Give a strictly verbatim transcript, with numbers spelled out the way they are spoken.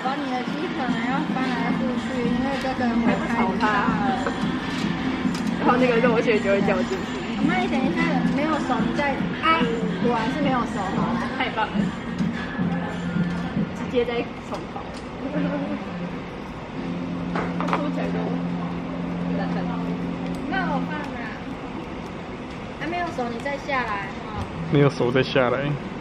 把你的鸡可能要翻来覆去，因为这个会炒它，然后那个肉馅就会掉进去。 那你等一下没有熟，你再啊，果然是没有熟，好了， 太棒了，直接再重烤。说起来都难看。 那我放啦，还没有熟，你再下来哈。 没有熟再下来。